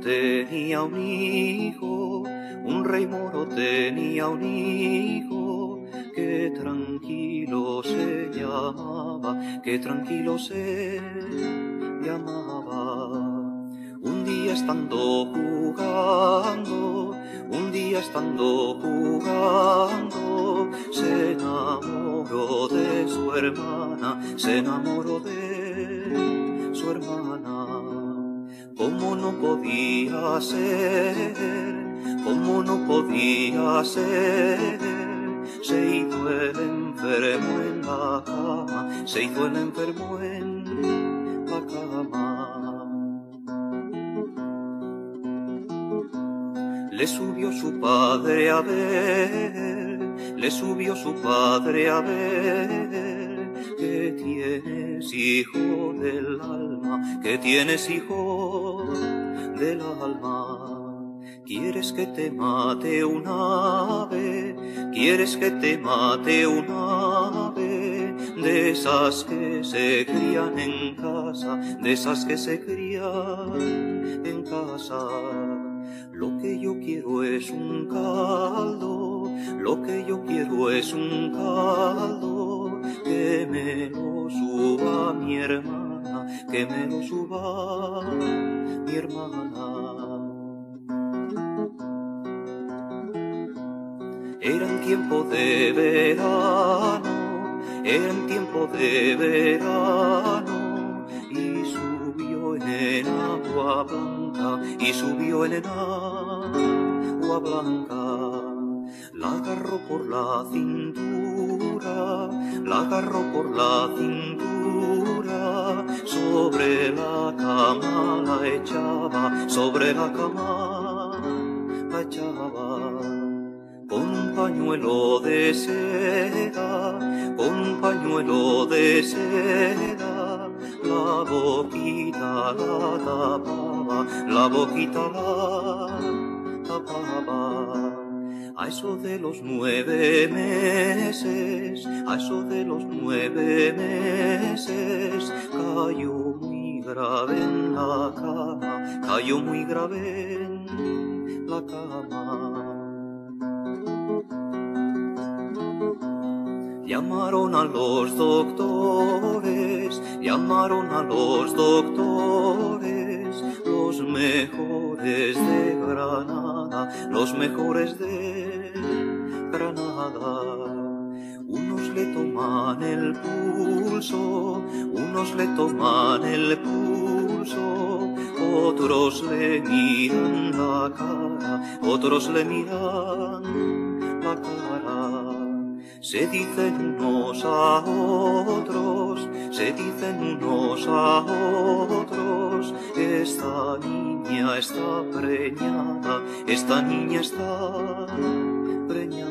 tenía un hijo, un rey moro tenía un hijo, que tranquilo se llamaba, que tranquilo se llamaba. Un día estando jugando, se enamoró de su hermana, se enamoró de su hermana. Como no podía ser, como no podía ser, se hizo el enfermo en la cama, se hizo el enfermo en la cama. Le subió su padre a ver, le subió su padre a ver, que tienes hijo del alma, que tienes hijo del alma. ¿Quieres que te mate un ave? ¿Quieres que te mate un ave? De esas que se crían en casa, de esas que se crían en casa. Lo que yo quiero es un caldo, lo que yo quiero es un caldo, que me lo suba mi hermana, que me lo suba mi hermana. Era en tiempo de verano, era en tiempo de verano, y subió en agua blanca, y subió en agua blanca. La agarró por la cintura, la agarró por la cintura, sobre la cama la echaba, sobre la cama la echaba. Con un pañuelo de seda, con un pañuelo de seda, la boquita la tapaba, la boquita la tapaba. A eso de los 9 meses, a eso de los 9 meses, cayó muy grave en la cama, cayó muy grave en la cama. Llamaron a los doctores, llamaron a los doctores, los mejores de Granada, los mejores de Granada. Unos le toman el pulso, unos le toman el pulso, otros le miran la cara, otros le miran la cara. Se dicen unos a otros, se dicen unos a otros, esta niña está preñada, esta niña está preñada.